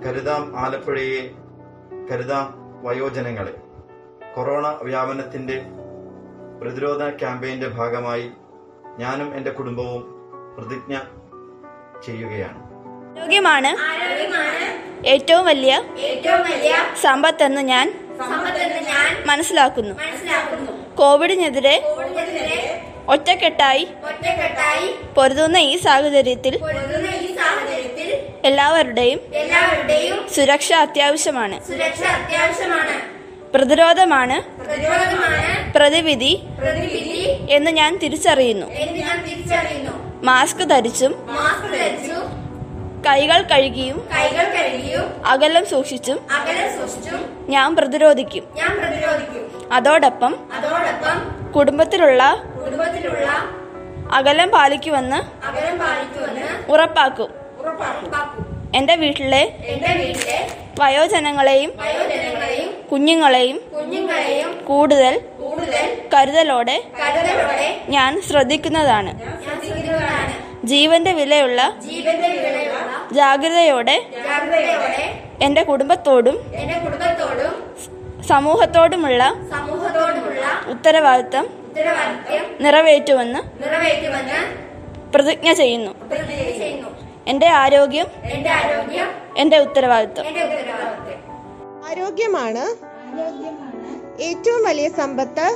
കരുതാം ആലപ്പുഴയെ, കരുതാം വയോജനങ്ങളെ. കൊറോണ വ്യാപനത്തിന്റെ പ്രതിരോധ ക്യാമ്പയിന്റെ ഭാഗമായി ഞാനും എൻ്റെ കുടുംബവും പ്രതിജ്ഞ ചെയ്യുകയാണ്. ആരോഗ്യമാണ് ഏറ്റവും വലിയ സമ്പത്തെന്ന് ഞാൻ മനസ്സിലാക്കുന്നു. കോവിഡിനെതിരെ ഒറ്റക്കെട്ടായി പൊരുതുന്ന ഈ സാഹചര്യത്തിൽ എല്ലാവരുടെയും സുരക്ഷ അത്യാവശ്യമാണ്. പ്രതിരോധമാണ് പ്രതിവിധി എന്ന് ഞാൻ തിരിച്ചറിയുന്നു. മാസ്ക് ധരിച്ചും കൈകൾ കഴുകിയും അകലം സൂക്ഷിച്ചും ഞാൻ പ്രതിരോധിക്കും. അതോടൊപ്പം കുടുംബത്തിലുള്ള അകലം പാലിക്കുമെന്ന് ഉറപ്പാക്കും. എന്റെ വീട്ടിലെ വയോജനങ്ങളെയും കുഞ്ഞുങ്ങളെയും കൂടുതൽ കരുതലോടെ ഞാൻ ശ്രദ്ധിക്കുന്നതാണ്. ജീവന്റെ വിലയുള്ള ജാഗ്രതയോടെ എന്റെ കുടുംബത്തോടും സമൂഹത്തോടുമുള്ള ഉത്തരവാദിത്തം നിറവേറ്റുമെന്ന് പ്രതിജ്ഞ ചെയ്യുന്നു. എന്റെ ആരോഗ്യം എന്റെ ഉത്തരവാദിത്തം. ആരോഗ്യമാണ് ഏറ്റവും വലിയ സമ്പത്ത്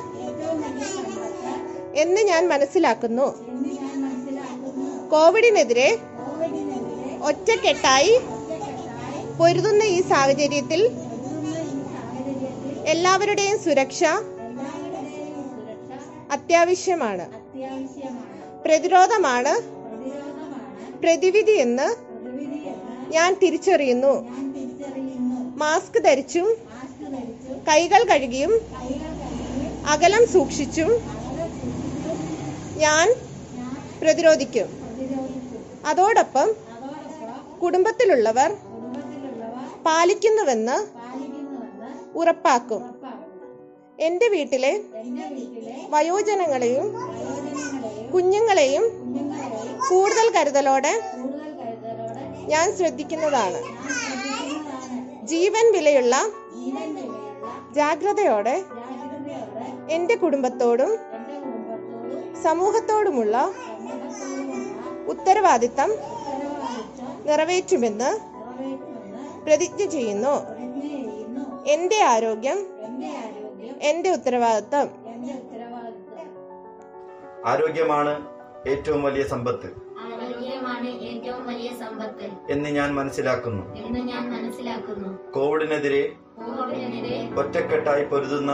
എന്ന് ഞാൻ മനസ്സിലാക്കുന്നു. കോവിഡിനെതിരെ ഒറ്റക്കെട്ടായി പൊരുതുന്ന ഈ സാഹചര്യത്തിൽ എല്ലാവരുടെയും സുരക്ഷ അത്യാവശ്യമാണ്. പ്രതിരോധമാണ് പ്രതിവിധി എന്ന് ഞാൻ തിരിച്ചറിയുന്നു. മാസ്ക് ധരിച്ചും കൈകൾ കഴുകിയും അകലം സൂക്ഷിച്ചും ഞാൻ പ്രതിരോധിക്കും. അതോടൊപ്പം കുടുംബത്തിലുള്ളവർ പാലിക്കുന്നുവെന്ന് ഉറപ്പാക്കും. എന്റെ വീട്ടിലെ വയോജനങ്ങളെയും കുഞ്ഞുങ്ങളെയും കൂടുതൽ കരുതലോടെ ഞാൻ ശ്രദ്ധിക്കുന്നതാണ്. ജീവൻ വിലയുള്ള ജാഗ്രതയോടെ എന്റെ കുടുംബത്തോടും സമൂഹത്തോടുമുള്ള ഉത്തരവാദിത്തം നിറവേറ്റുമെന്ന് പ്രതിജ്ഞ ചെയ്യുന്നു. എന്റെ ആരോഗ്യം എന്റെ ഉത്തരവാദിത്തം. ആരോഗ്യമാണ് ഏറ്റവും വലിയ സമ്പത്ത് എന്ന് ഞാൻ മനസ്സിലാക്കുന്നു. കോവിഡിനെതിരെ ഒറ്റക്കെട്ടായി പൊരുതുന്ന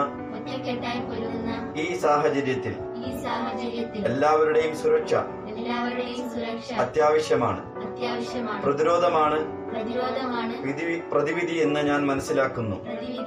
ഈ സാഹചര്യത്തിൽ എല്ലാവരുടെയും സുരക്ഷ അത്യാവശ്യമാണ്. പ്രതിരോധമാണ് പ്രതിവിധി എന്ന് ഞാൻ മനസ്സിലാക്കുന്നു.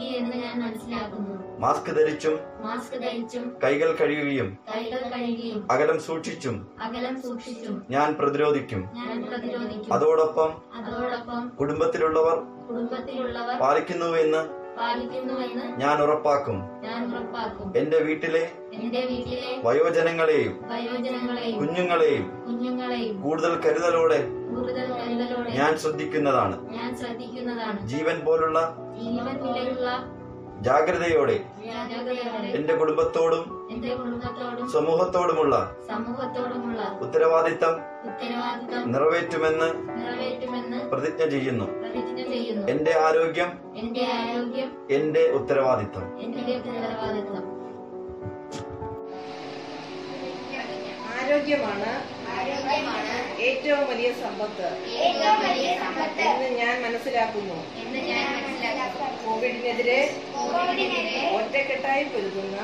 മാസ്ക് ധരിച്ചും കൈകൾ കഴുകുകയും അകലം സൂക്ഷിച്ചും ഞാൻ പ്രതിരോധിക്കും. അതോടൊപ്പം കുടുംബത്തിലുള്ളവർ പാലിക്കുന്നുവെന്ന് ഞാൻ ഉറപ്പാക്കും. എന്റെ വീട്ടിലെ വയോജനങ്ങളെയും കുഞ്ഞുങ്ങളെയും കൂടുതൽ കരുതലോടെ ഞാൻ ശ്രദ്ധിക്കുന്നതാണ്. ജീവൻ പോലുള്ള ജാഗ്രതയോടെ എന്റെ കുടുംബത്തോടും സമൂഹത്തോടുമുള്ള ഉത്തരവാദിത്തം നിറവേറ്റുമെന്ന് പ്രതിജ്ഞ ചെയ്യുന്നു. എന്റെ ആരോഗ്യം എന്റെ ഉത്തരവാദിത്തം. ആരോഗ്യമാണ് ഏറ്റവും വലിയ സമ്പത്ത് എന്ന് ഞാൻ മനസ്സിലാക്കുന്നു. കോവിഡിനെതിരെ ഒറ്റക്കെട്ടായി പൊരുതുന്ന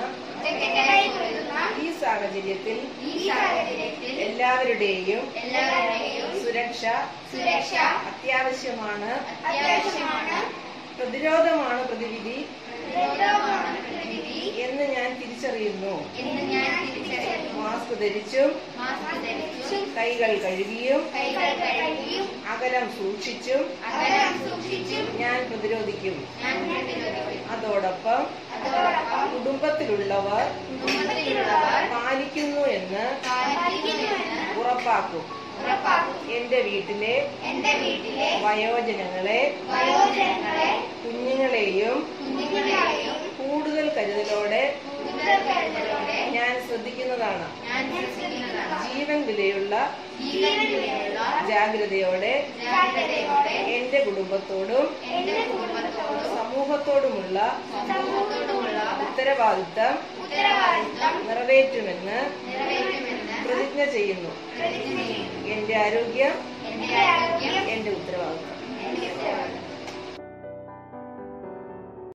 ഈ സാഹചര്യത്തിൽ എല്ലാവരുടെയും സുരക്ഷ അത്യാവശ്യമാണ്. പ്രതിരോധമാണ് പ്രതിവിധി എന്ന് ഞാൻ തിരിച്ചറിയുന്നു. മാസ്ക് ധരിച്ചും കൈകൾ കഴുകിയും അകലം സൂക്ഷിച്ചും ഞാൻ പ്രതിരോധിക്കും. അതോടൊപ്പം കുടുംബത്തിലുള്ളവർ പാലിക്കുന്നു എന്ന് ഉറപ്പാക്കും. എന്റെ വീട്ടിലെ വയോജനങ്ങളെ കുഞ്ഞുങ്ങളെയും കൂടുതൽ കരുതലോടെ ഞാൻ ശ്രദ്ധിക്കുന്നതാണ്. ജീവൻ വിലയുള്ള ജാഗ്രതയോടെ എന്റെ കുടുംബത്തോടും സമൂഹത്തോടുമുള്ള ഉത്തരവാദിത്തം നിറവേറ്റുമെന്ന് പ്രതിജ്ഞ ചെയ്യുന്നു. എന്റെ ആരോഗ്യം എന്റെ ഉത്തരവാദിത്തം.